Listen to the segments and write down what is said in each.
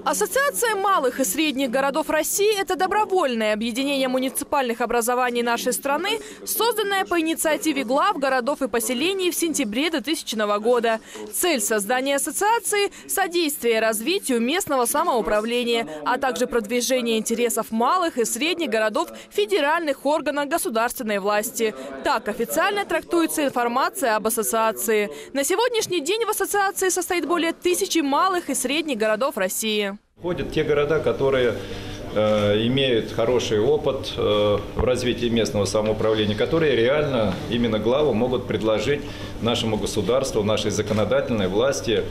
Ассоциация малых и средних городов России – это добровольное объединение муниципальных образований нашей страны, созданное по инициативе глав городов и поселений в сентябре 2000 года. Цель создания ассоциации – содействие развитию местного самоуправления, а также продвижение интересов малых и средних городов в федеральных органах государственной власти. Так официально трактуется информация об ассоциации. На сегодняшний день в ассоциации состоит более 1000 малых и средних городов России. Входят те города, которые имеют хороший опыт в развитии местного самоуправления, которые реально именно главы могут предложить нашему государству, нашей законодательной власти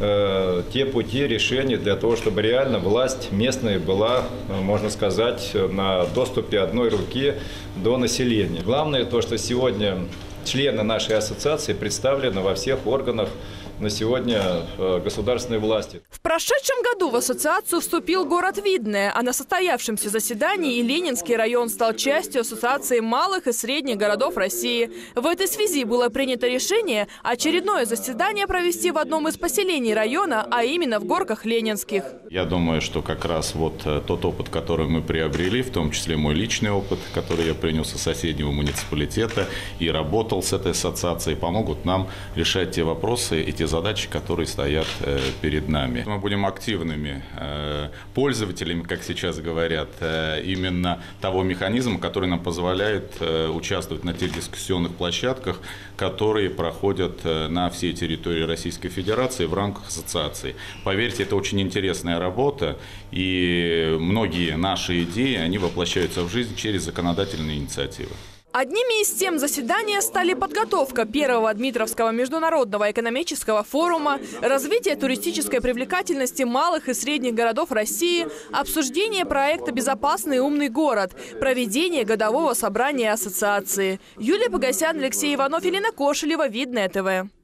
те пути решения для того, чтобы реально власть местная была, можно сказать, на доступе одной руки до населения. Главное то, что сегодня члены нашей ассоциации представлены во всех органах на сегодня государственной власти. В прошедшем году в ассоциацию вступил город Видное, а на состоявшемся заседании и Ленинский район стал частью Ассоциации малых и средних городов России. В этой связи было принято решение очередное заседание провести в одном из поселений района, а именно в Горках Ленинских. Я думаю, что как раз вот тот опыт, который мы приобрели, в том числе мой личный опыт, который я принес из соседнего муниципалитета и работал с этой ассоциацией, помогут нам решать те вопросы и те задачи, которые стоят перед нами. Мы будем активными пользователями, как сейчас говорят, именно того механизма, который нам позволяет участвовать на тех дискуссионных площадках, которые проходят на всей территории Российской Федерации в рамках ассоциации. Поверьте, это очень интересная работа, и многие наши идеи, они воплощаются в жизнь через законодательные инициативы. Одними из тем заседания стали подготовка первого Дмитровского международного экономического форума, развитие туристической привлекательности малых и средних городов России, обсуждение проекта «Безопасный и умный город», проведение годового собрания ассоциации. Юлия Погосян, Алексей Иванов, Елена Кошелева, Видное ТВ.